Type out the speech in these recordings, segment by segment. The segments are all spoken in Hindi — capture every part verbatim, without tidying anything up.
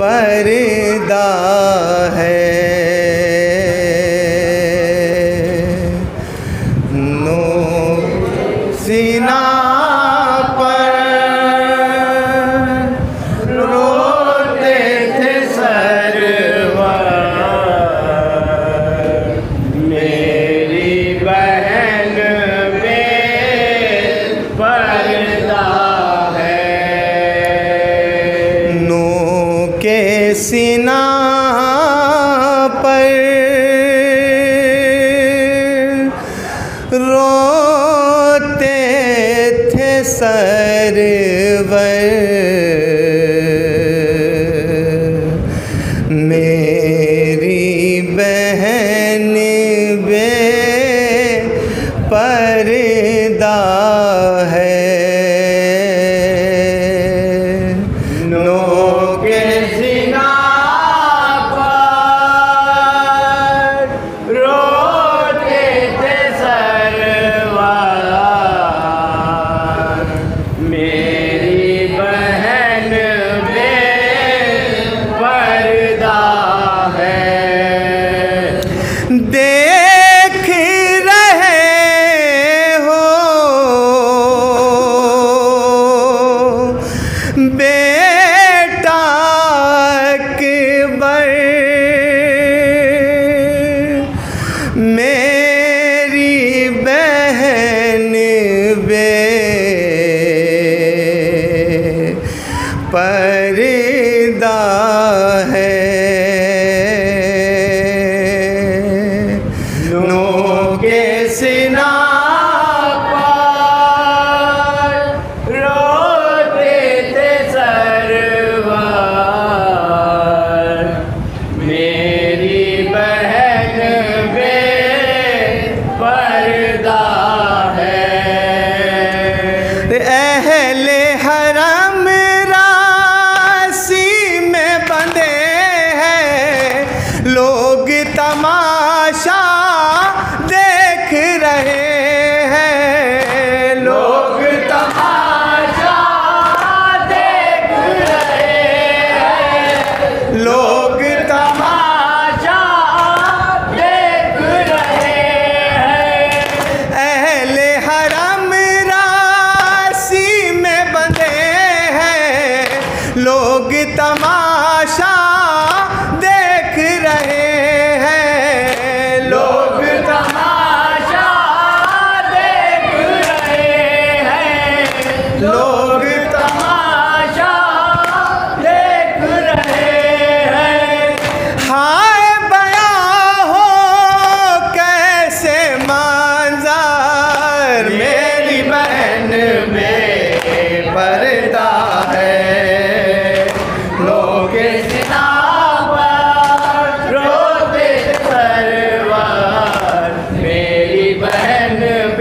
पर्दा है। नो सीना पर रोते थे सरवर, मेरी बहन बेपर्दा है। नो के सीना पर रोते थे सरवर, मेरी बहन बेपर्दा है। नो के सीना पर रोते थे सरवर, मेरी बहन बेपर्दा है। देख रहे हो बेटा अकबर, मेरी बहन बेपर्दा है। नो के सीना पर रोते थे सरवर, मेरी बहन बेपर्दा है। अहले हरम रासी में बंधे हैं लोग, तमाशा देख रहे हैं। लोग तमाशा देख रहे हैं, लोग तमाशा देख रहे हैं। अहले हरम रासी में बंधे हैं लोग, तमाशा देख रहे हैं। लोग तमाशा देख रहे हैं, लोग तमाशा देख रहे हैं। हाय बयां हो कैसे मंज़र, मेरी बहन बेपर्दा है। लोग सीना पर रोते सरवर, मेरी बहन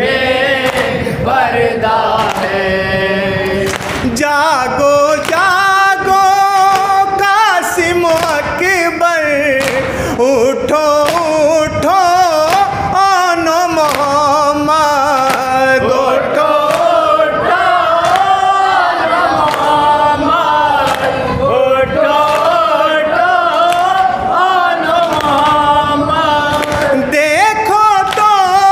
बेपर्दा है। जागो जागो कासिम अकबर, उठो उठो आनो मोहम्मद, उठो उठो आनो मोहम्मद, उठो उठो आनो मोहम्मद। देखो तो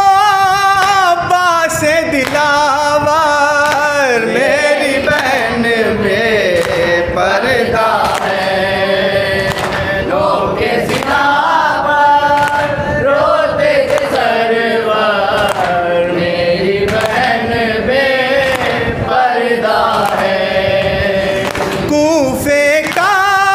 अब्बास दिलावर, मेरी बहन बेपर्दा है। लोग के सीना पर रोते थे सरवर, मेरी बहन बेपर्दा है। कूफे का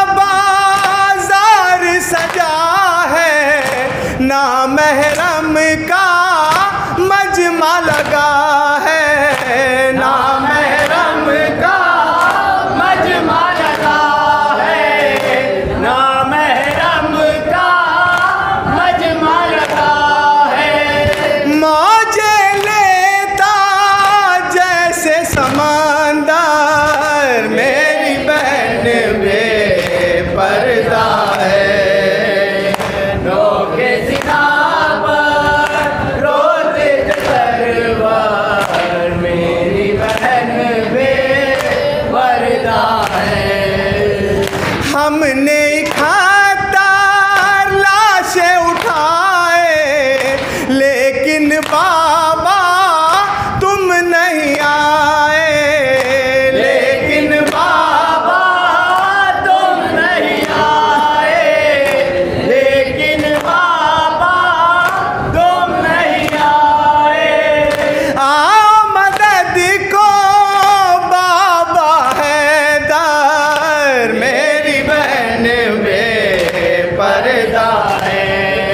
बाजार सजा है, नामहरम का मजमा लगा है। नामहरम का मजमा लगा है, नामहरम का मजमा लगा है। मौजे लेता जैसे समंदर, मेरी बहन बेपर्दा है। लोग के सीना पर रोते थे सरवर, मेरी बहन बेपर्दा है। हम हमने इकहत्तर लाशें उठाए, लेकिन बाबा तुम नहीं आए। लेकिन बाबा तुम नहीं आए, लेकिन बाबा तुम नहीं आए। आओ मदद को बाबा हैदर, मेरी बहन बेपर्दा है।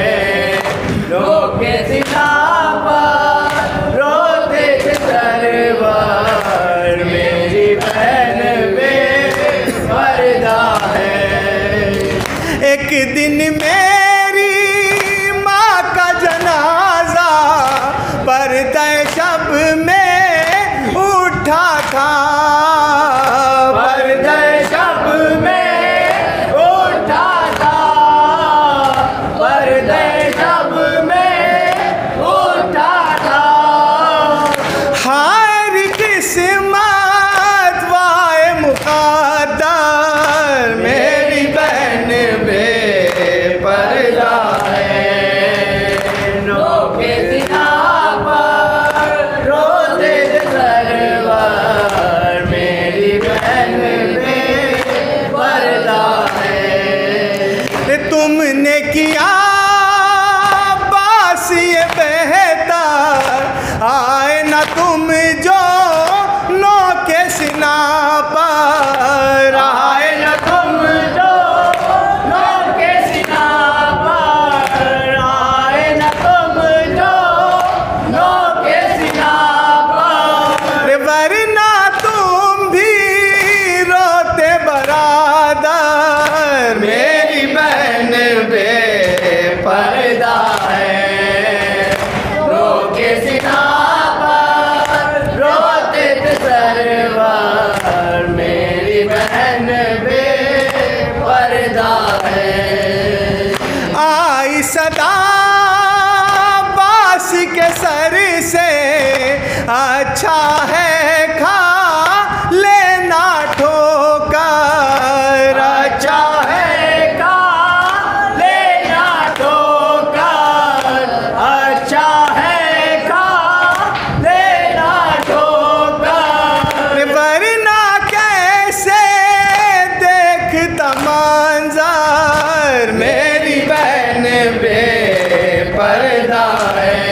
रोके सिला पर रोते थे सरवर, मेरी बहन बेपर्दा है। एक दिन मेरी माँ का जनाजा पर्दे शब में उठा था, पर्दे शब में उठा था, पर्दे शब में उठा था। हाय किस्मत वाए मुक़द्दर, मेरी बहन बेपर्दा है। रोके सिला पर रोते थे सरवर, मेरी बहन बेपर्दा है। तुमने किया बास ये बेहतर, आए ना तुम जो नो के सिना पर, आए ना तुम जो नो के सिना पर, आए ना तुम जो नो के सिना पर। वरना तुम भी रोते बरादर, मेरी बहन बेपर्दा है। रोके सिना पर रोते थे सरवर, मेरी बहन बेपर्दा है। आई सदा बास के सर से, अच्छा है खा लेना ठोकर, अच्छा है खा लेना ठोकर, अच्छा है खा लेना ठोकर। वरना कैसे देखता मंजर, मेरी बहन बेपर्दा है।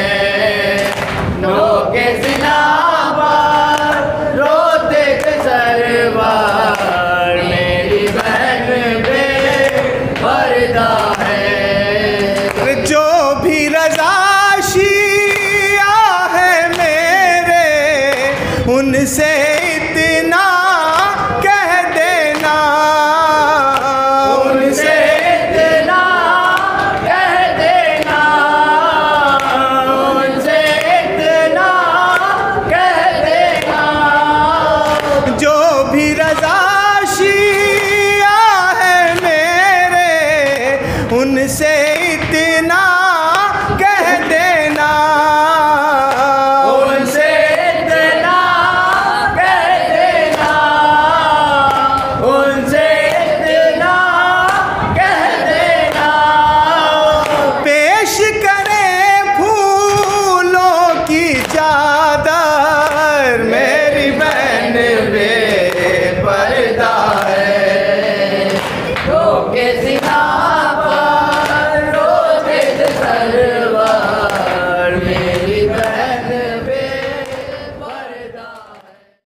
रोके सिला पर रोते थे सरवर, मेरी बहन बेपर्दा है। जो भी रज़ा शिया है मेरे, उनसे इतना कह देना, उनसे इतना कह देना, उनसे इतना कह देना। जो भी रज़ा शिया है मेरे, उनसे इतना कह देना, उनसे इतना कह देना, उनसे इतना कह देना। पेश करें फूलों की चादर, मेरी बहन बेपर्दा है। रोके सिला